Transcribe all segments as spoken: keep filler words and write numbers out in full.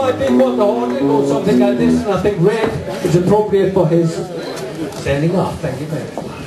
I did want the haunting or something like this, and I think red is appropriate for his standing up. Thank you very much.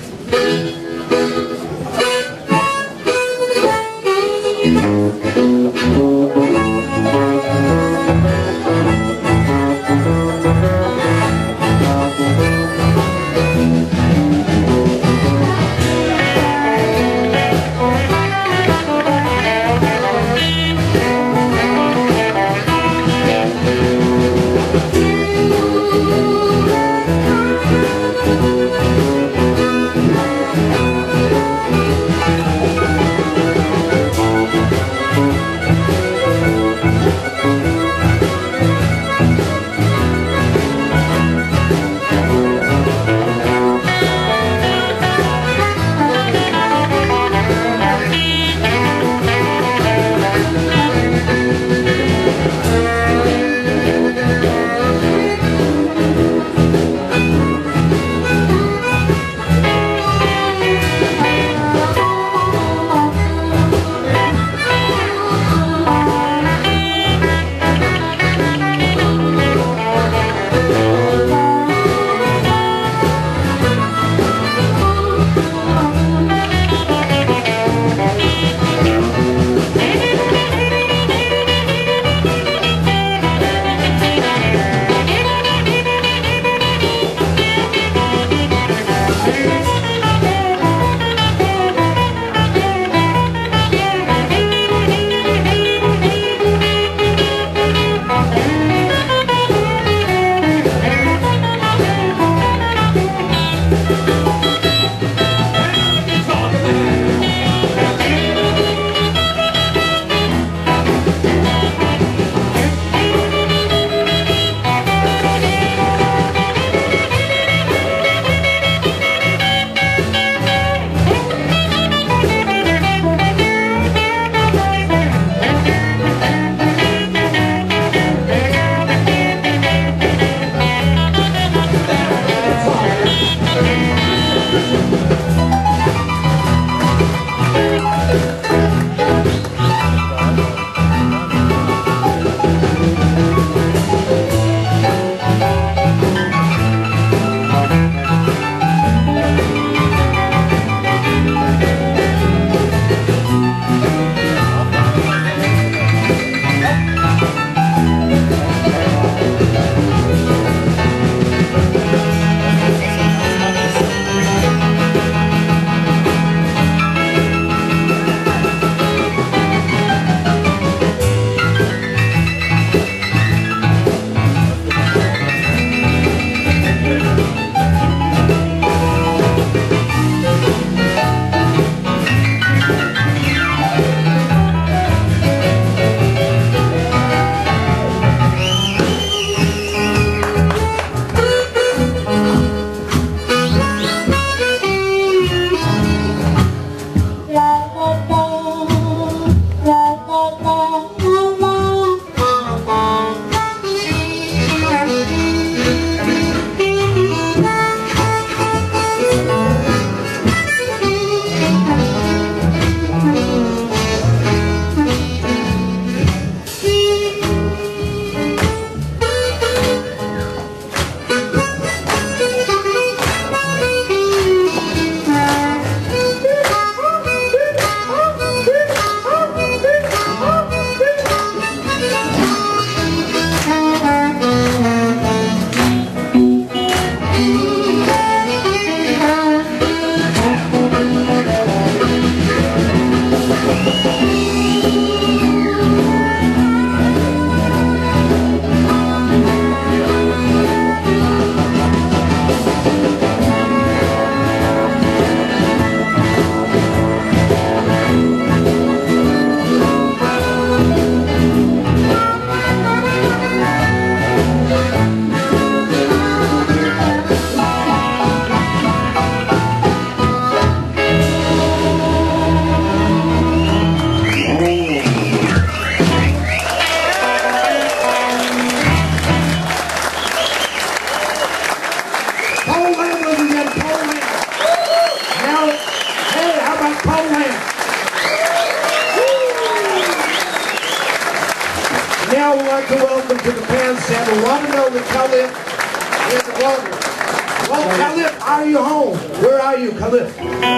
Now we'd like to welcome to the Santa. Want to know that Khalif is the water. Well, Khalif, are you home? Where are you, Khalif?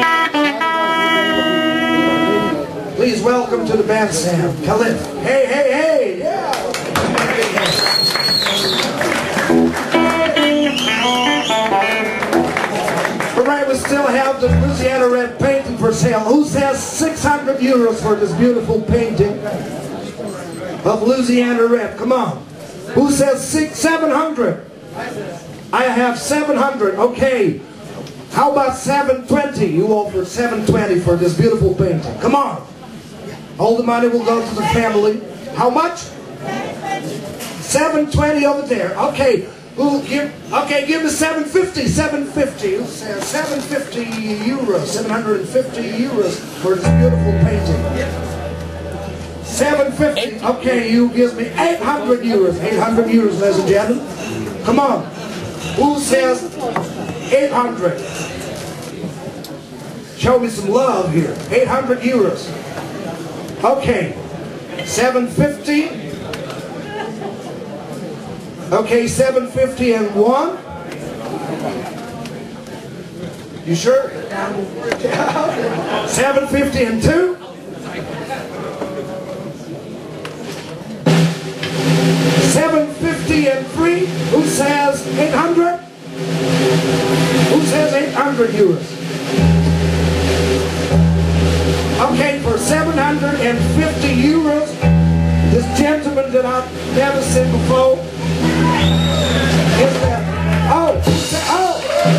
Please welcome to the bandstand, Khalif. Hey, hey, hey! Yeah! Alright, we still have the Louisiana Red painting for sale. Who says six hundred euros for this beautiful painting of Louisiana Red? Come on. Who says six, seven hundred? I have seven hundred. Okay. How about seven twenty? You offer seven twenty for this beautiful painting. Come on. All the money will go to the family. How much? seven twenty over there. Okay. Who give? Okay, give me seven fifty. seven fifty. Who says seven fifty euros? seven hundred fifty euros for this beautiful painting. seven fifty. Okay, you give me eight hundred euros. eight hundred euros, ladies and gentlemen. Come on. Who says eight hundred? Show me some love here. eight hundred euros. Okay. seven fifty. Okay, seven fifty and one. You sure? seven fifty and two. seven fifty and three. Who says eight hundred? Who says eight hundred euros? Okay, for seven hundred fifty euros, this gentleman that I've never seen before is that. Oh, oh!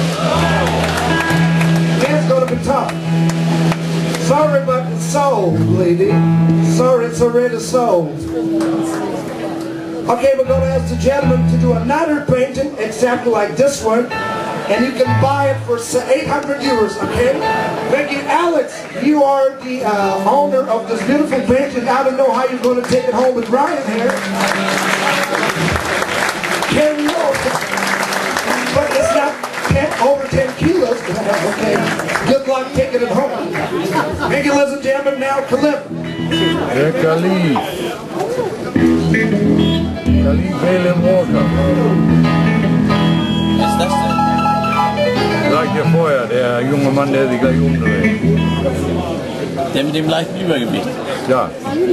It's gonna be tough. Sorry, but it's sold, lady. Sorry, it's already sold. Okay, we're going to ask the gentleman to do another painting, exactly like this one, and you can buy it for eight hundred euros, okay? Thank you. Alex, you are the uh, owner of this beautiful painting. I don't know how you're going to take it home with Brian here. Can you? But it's not ten, over ten kilos. Okay. Good luck taking it home. Thank you, ladies and gentlemen. Now, Khalif. Yeah, Khalif. Khalif Balen Walker. Was ist das denn? Sag dir vorher, der junge Mann, der sich gleich umdreht. Der mit dem leichten Übergewicht. Ja.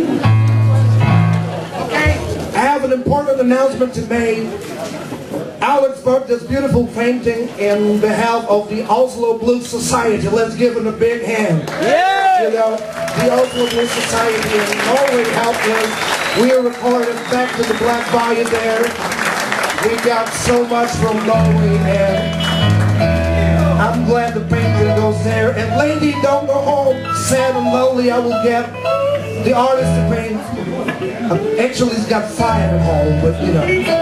Okay, I have an important announcement to make. Alex bought this beautiful painting in behalf of the Oslo Blues Society. Let's give him a big hand. Yeah! You know, the Oslo Blues Society in Norway helped us. We are recorded back to the Black Bayou there. We got so much from Norway, and I'm glad the painting goes there. And lady, don't go home sad and lonely. I will get the artist to paint. Actually, he's got five at home, but you know.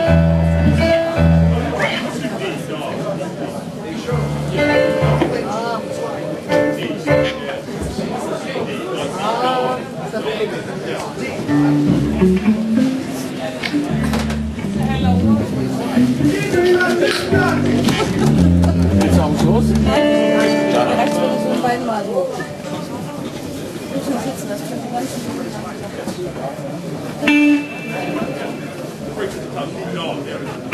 Geht's auch los? Ja. Rechts wird es mit beiden Mal so. Du musst sitzen, das könnte ganz gut sein.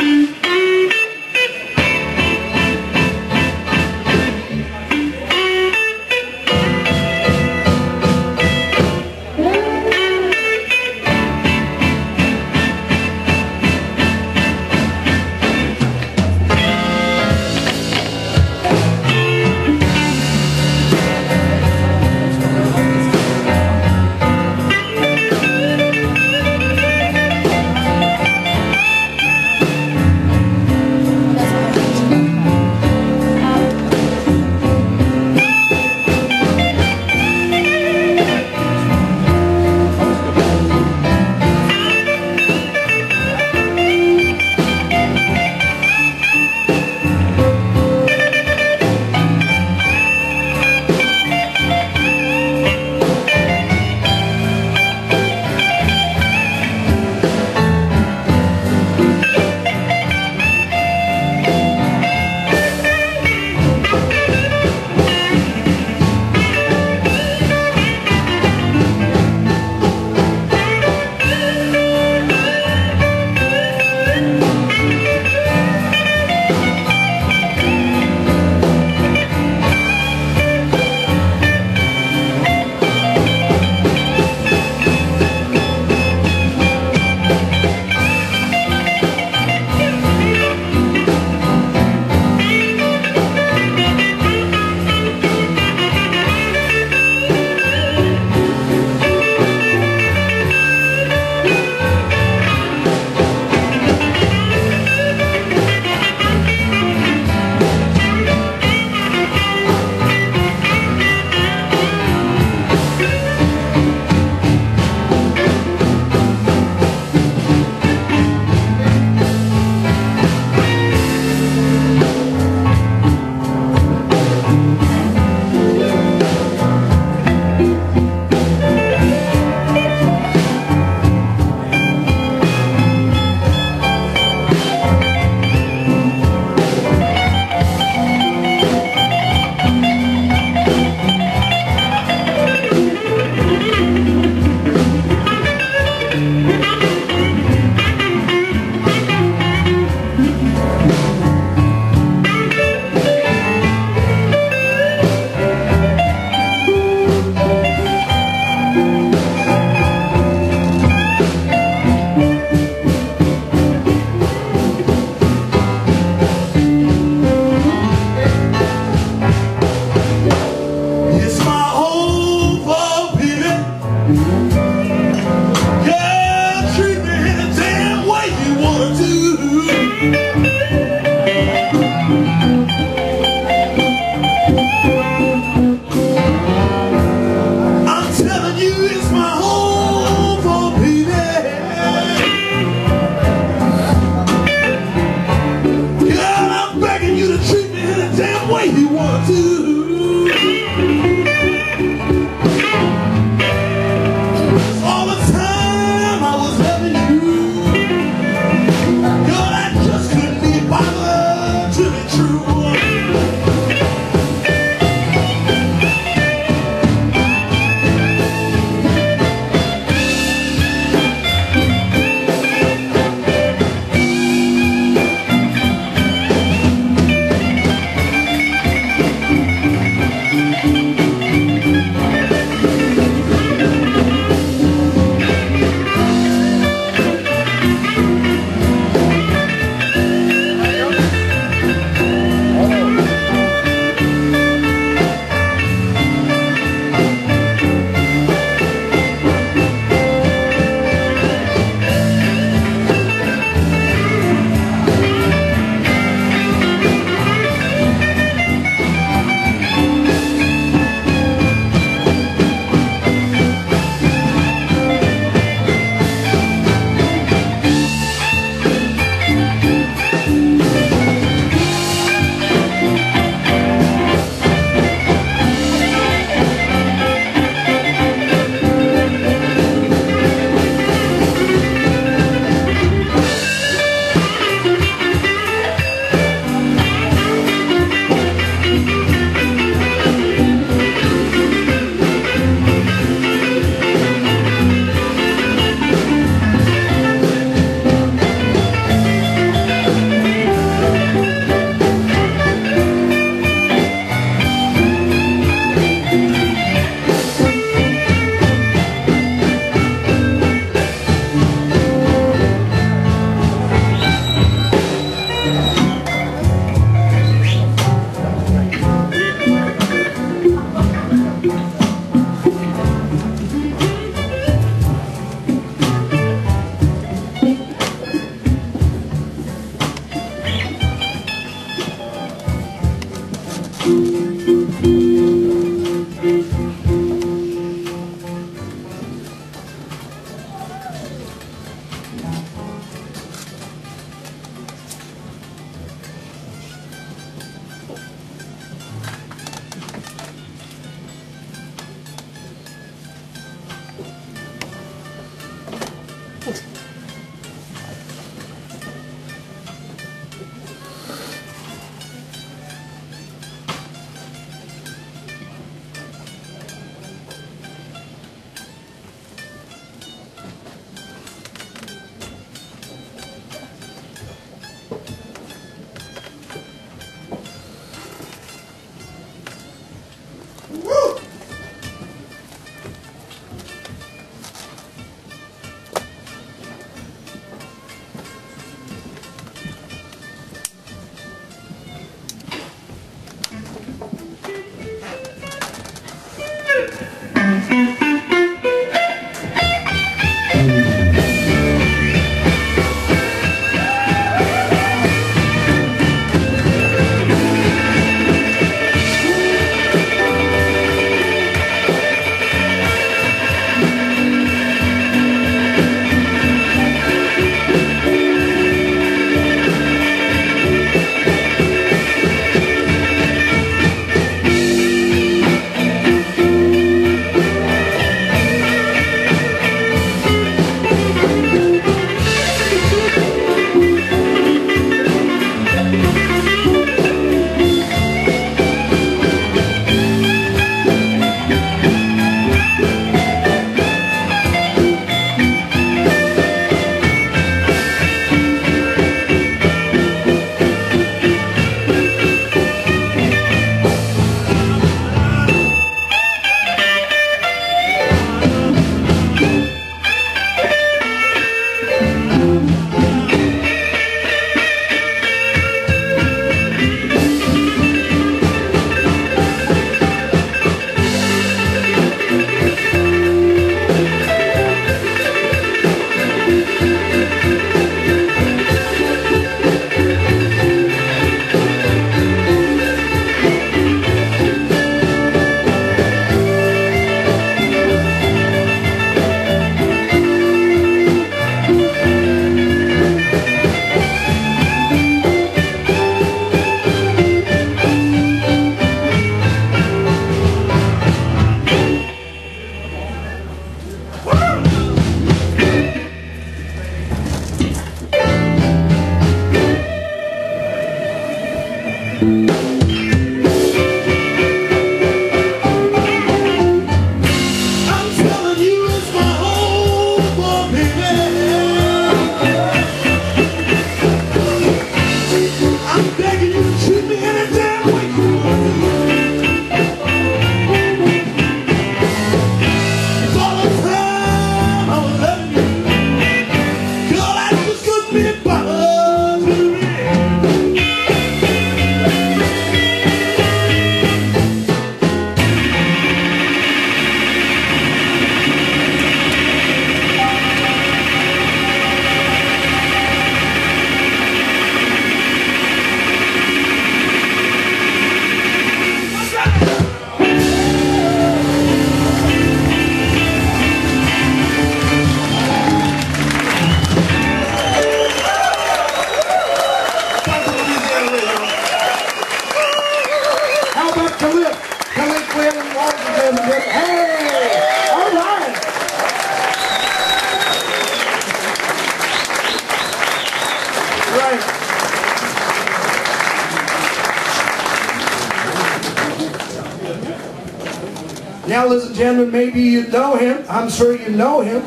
Now, ladies and gentlemen, maybe you know him. I'm sure you know him.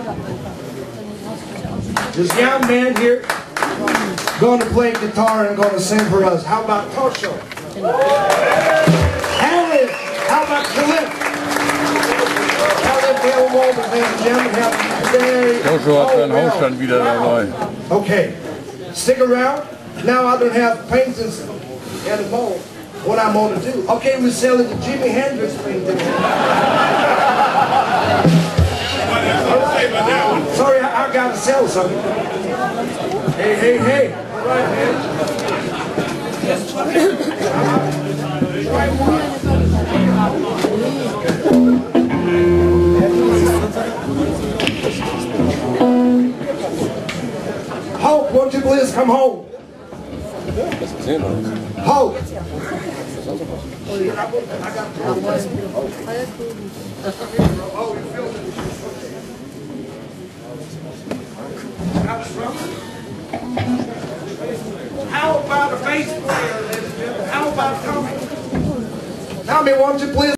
This young man here going to play guitar and going to sing for us. How about Tosho? Alan, how about Khalif? Khalif Elmo, ladies and gentlemen, have a very Joshua hat seinen Hausstand wieder dabei. Okay, stick around. Now I don't have paintings and a mold. What I'm going to do? Okay, we're selling the Jimi Hendrix painting. Sorry, I, I got to sell something. Hey, hey, hey. All right, man. Hulk, won't you please come home? Hulk. How about a bass player? How about Tommy? Tommy, won't you please?